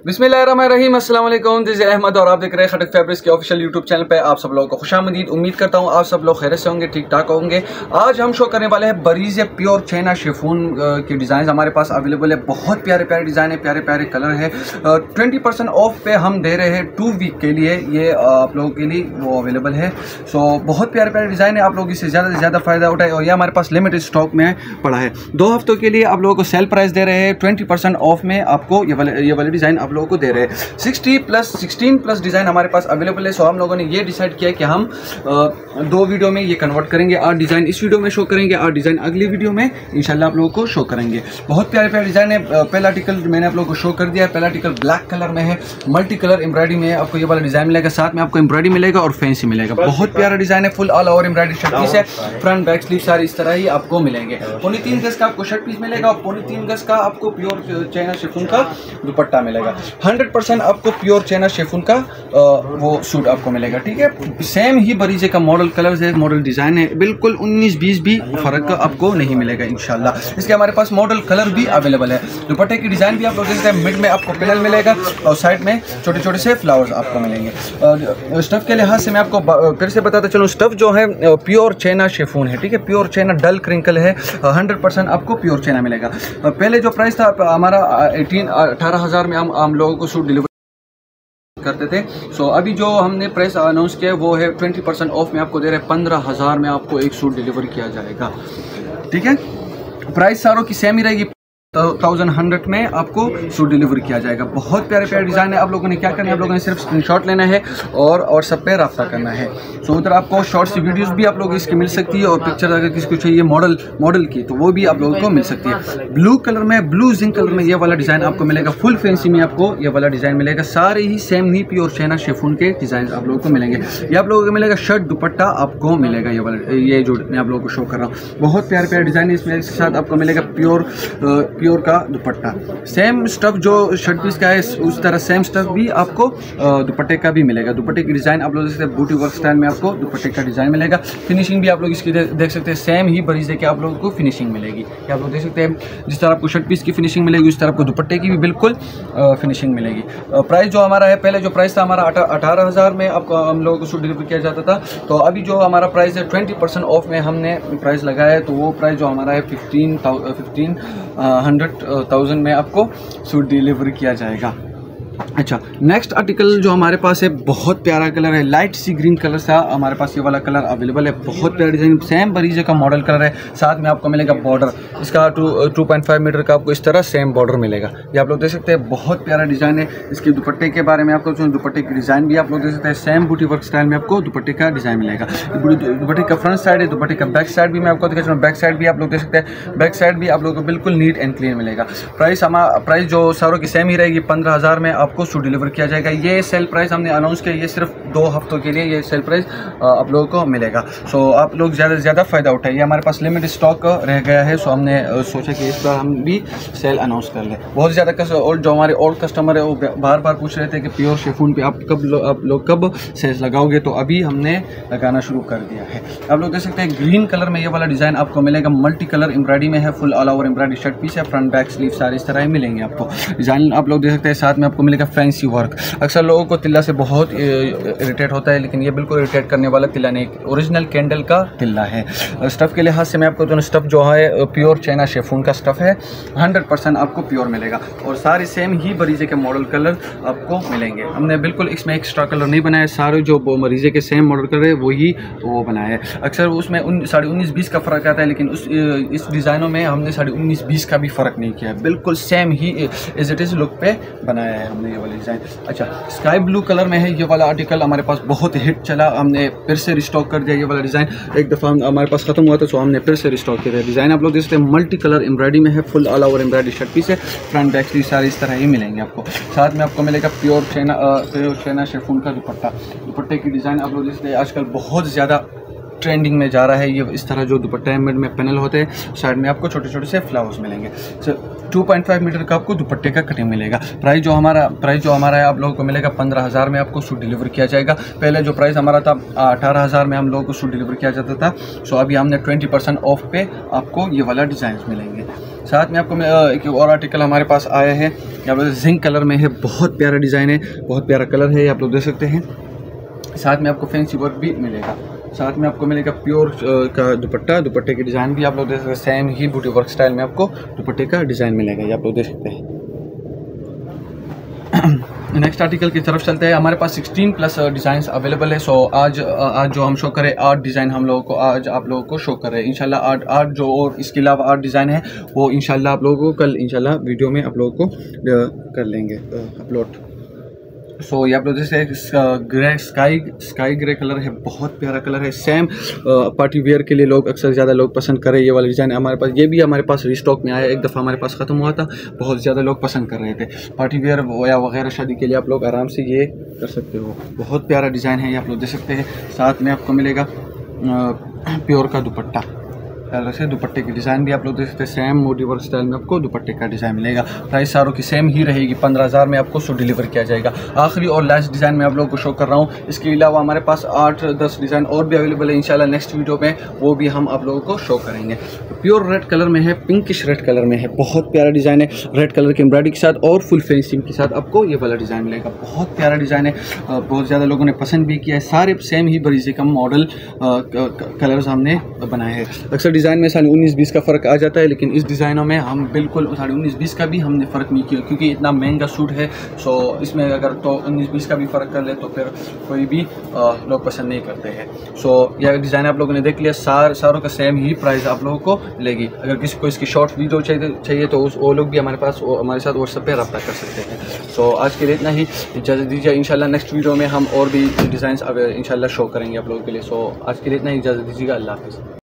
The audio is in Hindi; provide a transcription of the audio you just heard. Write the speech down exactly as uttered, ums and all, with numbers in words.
बिस्मिल्लाहिर्रहमानिर्रहीम, अस्सलाम वालेकुम। दिस इज़ अहमद और आप देख रहे हैं खटक फैब्रिक्स के ऑफिशियल यूट्यूब चैनल पे। आप सब लोगों को खुशामदीद। उम्मीद करता हूँ आप सब लोग खैरियत से होंगे, ठीक ठाक होंगे। आज हम शो करने वाले हैं बरीज़ प्योर चाइना शिफॉन के डिज़ाइन हमारे पास अवेलेबल है। बहुत प्यारे प्यारे डिज़ाइन है, प्यारे प्यारे कलर है। ट्वेंटी परसेंट ऑफ पे हम दे रहे हैं टू वीक के लिए, ये आप लोगों के लिए वो अवेलेबल है। सो बहुत प्यारे प्यारे डिज़ाइन है, आप लोग इससे ज़्यादा से ज़्यादा फ़ायदा उठाए। और ये हमारे पास लिमिटेड स्टॉक में पड़ा है। दो हफ्तों के लिए आप लोगों को सेल प्राइस दे रहे हैं ट्वेंटी परसेंट ऑफ में। आपको ये वाले ये वाले डिज़ाइन आप लोगों को दे रहे हैं। Sixty plus sixteen plus design हमारे पास अवेलेबल है। सो हम लोगों ने ये डिसाइड किया कि हम आ, दो वीडियो में ये कन्वर्ट करेंगे। आठ डिज़ाइन इस वीडियो में शो करेंगे, आठ डिज़ाइन अगली वीडियो में इंशाल्लाह आप लोगों को शो करेंगे। बहुत प्यारे प्यारे डिज़ाइन है। पहला आर्टिकल मैंने आप लोगों को शो कर दिया है। पहला आर्टिकल ब्लैक कलर में है, मल्टी कलर एम्ब्रॉयडरी में है। आपको ये वाला डिज़ाइन मिलेगा, साथ में आपको एम्ब्रॉयडरी मिलेगा और फैंसी मिलेगा। बहुत प्यारा डिज़ाइन है, full all over embroidery shirt piece है। फ्रंट बैक स्लीव सारी इस तरह ही आपको मिलेंगे। पौने तीन गज का आपको शर्ट पीस मिलेगा और पौने तीन गज का आपको प्योर चाइना शिफॉन का दुपट्टा मिलेगा। हंड्रेड परसेंट आपको प्योर चाइना शिफॉन का आ, वो सूट आपको मिलेगा। ठीक है, सेम ही बरीजे का मॉडल कलर्स है, मॉडल डिज़ाइन है। बिल्कुल उन्नीस बीस भी फर्क आपको नहीं मिलेगा इंशाल्लाह। इसके हमारे पास मॉडल कलर भी अवेलेबल है। दुपट्टे की डिज़ाइन भी आप लोग देखते हैं, मिड में आपको पैनल मिलेगा और साइड में छोटे छोटे से फ्लावर्स आपको मिलेंगे। स्टफ़ के लिहाज से मैं आपको फिर से बताता चलूँ, स्टफ़ जो है प्योर चाइना शिफॉन है। ठीक है, प्योर चाइना डल क्रिंकल है। हंड्रेड परसेंट आपको प्योर चाइना मिलेगा। पहले जो प्राइस था हमारा एटीन अठारह हज़ार में हम हम लोगों को सूट डिलीवर करते थे। सो so, अभी जो हमने प्राइस अनाउंस किया वो है ट्वेंटी परसेंट ऑफ में आपको दे रहे हैं। पंद्रह हज़ार में आपको एक सूट डिलीवर किया जाएगा। ठीक है, प्राइस सारों की सेम ही रहेगी। थाउजेंड हंड्रेड में आपको सूट डिलीवर किया जाएगा। बहुत प्यारे प्यारे डिज़ाइन है। आप लोगों ने क्या करना है, आप लोगों ने सिर्फ स्क्रीनशॉट लेना है और और सब पे रब्ता करना है। सो so, उधर आपको शॉर्ट्स वीडियोस भी आप लोग इसकी मिल सकती है और पिक्चर अगर किसी को चाहिए मॉडल मॉडल की तो वो भी आप लोगों को मिल सकती है। ब्लू कलर में, ब्लू जिंक कलर में ये वाला डिज़ाइन आपको मिलेगा। फुल फैंसी में आपको ये वाला डिज़ाइन मिलेगा। सारे ही सेम ही प्योर चाइना शिफॉन के डिज़ाइन आप लोगों को मिलेंगे। ये आप लोगों को मिलेगा शर्ट दुपट्टा आपको मिलेगा। ये वाला ये जो मैं आप लोगों को शो कर रहा हूँ, बहुत प्यारे प्यारे डिज़ाइन है इसमें। इसके साथ आपको मिलेगा प्योर प्योर का दुपट्टा। सेम स्टफ जो शर्ट पीस का है उस तरह सेम स्टफ भी आपको दुपट्टे का भी मिलेगा। दुपट्टे की डिज़ाइन आप लोग देख सकते हैं, बूटी वर्क स्टाइल में आपको दुपट्टे का डिज़ाइन मिलेगा। फिनिशिंग भी आप लोग इसकी दे, देख सकते हैं, सेम ही बरीजे के आप लोगों को फिनिशिंग मिलेगी। आप लोग देख सकते हैं, जिस तरह आपको शर्ट पीस की फिनिशिंग मिलेगी उस तरह आपको दुपट्टे की भी बिल्कुल फिनिशिंग मिलेगी। प्राइस जो हमारा है, पहले जो प्राइस था हमारा अठारह हज़ार में आपको हम लोगों को सूट डिलीवर किया जाता था। तो अभी जो हमारा प्राइस है ट्वेंटी परसेंट ऑफ में हमने प्राइस लगाया है। तो वो प्राइस जो हमारा है फिफ्टीन फिफ्टीन हंड्रेड थाउजेंड में आपको सूट डिलीवर किया जाएगा। अच्छा, नेक्स्ट आर्टिकल जो हमारे पास है बहुत प्यारा कलर है, लाइट सी ग्रीन कलर सा हमारे पास ये वाला कलर अवेलेबल है। बहुत प्यारा डिज़ाइन, सेम बरीजे का मॉडल कलर है। साथ में आपको मिलेगा बॉर्डर, इसका two two point five metre का आपको इस तरह सेम बॉर्डर मिलेगा। ये आप लोग देख सकते हैं, बहुत प्यारा डिज़ाइन है। इसके दुपट्टे के बारे में आपको दुपट्टे की डिज़ाइन भी आप लोग देख सकते हैं, सेम बूटी वर्क स्टाइल में आपको दुपट्टे का डिज़ाइन मिलेगा। दुपट्टे का फ्रंट साइड है, दुपट्टे का बैक साइड भी मैं आपको दिखा, बैक साइड भी आप लोग देख सकते हैं। बैक साइड भी आप लोगों को बिल्कुल नीट एंड क्लीन मिलेगा। प्राइस हमारा प्राइस जो सारों की सेम ही रहेगी, पंद्रह हज़ार में आपको सूट डिलीवर किया जाएगा। ये सेल प्राइस हमने अनाउंस किया, ये सिर्फ दो हफ्तों के लिए ये सेल प्राइस आप लोगों को मिलेगा। सो आप लोग ज़्यादा से ज़्यादा फ़ायदा उठाइए। हमारे पास लिमिटेड स्टॉक रह गया है, सो हमने सोचा कि इस बार हम भी सेल अनाउंस कर लें। बहुत ज़्यादा ओल्ड जो हमारे ओल्ड कस्टमर है वो बार बार पूछ रहे थे कि प्योर शिफॉन पे आप कब लो, आप लोग कब सेल लगाओगे, तो अभी हमने लगाना शुरू कर दिया है। आप लोग देख सकते हैं, ग्रीन कलर में ये वाला डिज़ाइन आपको मिलेगा। मल्टी कलर एम्ब्रॉयडरी में है, full all over embroidery shirt piece है। फ्रंट बैक स्लीव सारे इस तरह ही मिलेंगे आपको। डिज़ाइन आप लोग देख सकते हैं, साथ में आपको मिलेगा फैंसी वर्क। अक्सर लोगों को तिल्ला से बहुत इरिटेट होता है, लेकिन ये बिल्कुल इरिटेट करने वाला तिल्ला नहीं, ओरिजिनल कैंडल का तिल्ला है। स्टफ़ के लिहाज से मैं आपको दोनों स्टफ़ जो है प्योर चाइना शिफॉन का स्टफ़ है, हंड्रेड परसेंट आपको प्योर मिलेगा। और सारे सेम ही बरीजे के मॉडल कलर आपको मिलेंगे। हमने बिल्कुल इसमें एक्स्ट्रा कलर नहीं बनाया, सारे जो बरीजे के सेम मॉडल कलर है वही वो बनाया है। अक्सर उसमें उन साढ़े उन्नीस बीस का फ़र्क आता है, लेकिन उस इस डिज़ाइनों में हमने साढ़े उन्नीस बीस का भी फ़र्क नहीं किया है। बिल्कुल सेम ही एज इट इज़ लुक पे बनाया है हमने ये वाला डिज़ाइन। अच्छा, स्काई ब्लू कलर में है ये वाला आर्टिकल, हमारे पास बहुत हिट चला, हमने फिर से रिस्टॉक कर दिया। ये वाला डिज़ाइन एक दफ़ा हमारे पास ख़त्म हुआ था, तो हमने फिर से रिस्टॉक किया। डिज़ाइन आप लोग देख सकते हैं, मल्टी कलर एम्ब्रॉयडरी में है, full all over embroidery shirt piece है। फ्रंट बैक स्लीव सारे इस तरह ही मिलेंगे आपको। साथ में आपको मिलेगा pure china pure china chiffon का दुपट्टा। दुपट्टे की डिज़ाइन आप लोग देख सकते हैं, आजकल बहुत ज़्यादा ट्रेंडिंग में जा रहा है। ये इस तरह जो दुपट्टा है, मिड में पैनल होते हैं, साइड में आपको छोटे छोटे से फ्लावर्स मिलेंगे। टू पॉइंट फाइव मीटर का आपको दुपट्टे का कटिंग मिलेगा। प्राइस जो हमारा प्राइस जो हमारा है आप लोगों को मिलेगा पंद्रह हज़ार में आपको सूट डिलीवर किया जाएगा। पहले जो प्राइस हमारा था अठारह हज़ार में हम लोगों को सूट डिलीवर किया जाता था। सो अभी हमने ट्वेंटी परसेंट ऑफ पे आपको ये वाला डिज़ाइन मिलेंगे। साथ में आपको एक और आर्टिकल हमारे पास आया है, यहाँ पर जिंक कलर में है, बहुत प्यारा डिज़ाइन है, बहुत प्यारा कलर है, आप लोग देख सकते हैं। साथ में आपको फैंसी वर्क भी मिलेगा, साथ में आपको मिलेगा प्योर का दुपट्टा, दुपट्टे की डिज़ाइन भी आप लोग देख सकते हैं, सेम ही बूटी वर्क स्टाइल में आपको दुपट्टे का डिज़ाइन मिलेगा, ये आप लोग देख सकते हैं। नेक्स्ट आर्टिकल की तरफ चलते हैं। हमारे पास सिक्सटीन प्लस डिज़ाइंस अवेलेबल है। सो आज आज जो हम शो करें आठ डिज़ाइन हम लोगों को आज आप लोगों को शो कर रहे हैं इंशाल्लाह। आठ आठ जो और इसके अलावा आठ डिज़ाइन है वो इंशाल्लाह आप लोगों को कल इंशाल्लाह वीडियो में आप लोगों को कर लेंगे अपलोड। सो so, ये आप लोग जैसे grey sky sky grey colour है, बहुत प्यारा कलर है, सेम पार्टी वेयर के लिए लोग अक्सर ज़्यादा लोग पसंद कर रहे हैं ये वाला डिज़ाइन। हमारे पास ये भी हमारे पास रिस्टॉक में आया, एक दफ़ा हमारे पास ख़त्म हुआ था, बहुत ज़्यादा लोग पसंद कर रहे थे। पार्टी वेयर या वगैरह शादी के लिए आप लोग आराम से ये कर सकते हो, बहुत प्यारा डिज़ाइन है, ये आप लोग देख सकते हैं। साथ में आपको मिलेगा प्योर का दुपट्टा, से दुपट्टे की डिज़ाइन भी आप लोग देख सकते हैं, सेम मोटी वर्क स्टाइल में आपको दुपट्टे का डिज़ाइन मिलेगा। प्राइस सारों की सेम ही रहेगी, पंद्रह हज़ार में आपको सो डिलीवर किया जाएगा। आखिरी और लास्ट डिज़ाइन में आप लोगों को शो कर रहा हूँ। इसके अलावा हमारे पास आठ दस डिज़ाइन और भी अवेलेबल है, इंशाल्लाह नेक्स्ट वीडियो में वो भी हम आप लोगों को शो करेंगे। प्योर रेड कलर में है, पिंकिश रेड कलर में है, बहुत प्यारा डिज़ाइन है, रेड कलर की एम्ब्रॉयडरी के साथ और फुल फिनिशिंग के साथ आपको ये वाला डिज़ाइन मिलेगा। बहुत प्यारा डिज़ाइन है, बहुत ज़्यादा लोगों ने पसंद भी किया है। सारे सेम ही बड़ी से कम मॉडल कलर्स हमने बनाए हैं। अक्सर डिज़ाइन में साढ़े उन्नीस बीस का फ़र्क आ जाता है, लेकिन इस डिज़ाइनों में हम बिल्कुल साढ़े उन्नीस बीस का भी हमने फ़र्क नहीं किया, क्योंकि इतना महंगा सूट है। सो इसमें अगर तो उन्नीस बीस का भी फ़र्क कर ले तो फिर कोई भी लोग पसंद नहीं करते हैं। सो यह डिज़ाइन आप लोगों ने देख लिया, सार सारों का सेम ही प्राइस आप लोगों को मिलेगी। अगर किसी को इसकी शॉर्ट वीडियो चाहिए चाहिए तो उस वो लोग भी हमारे पास हमारे साथ व्हाट्सएप पे रब्ता कर सकते हैं। सो आज के लिए इतना ही, इजाज़त दीजिए। इंशाल्लाह नेक्स्ट वीडियो में हम और भी डिज़ाइन इंशाल्लाह शो करेंगे आप लोगों के लिए। सो आज के लिए इतना ही, इजाज़त दीजिएगा। अल्लाह हाफ़िज़।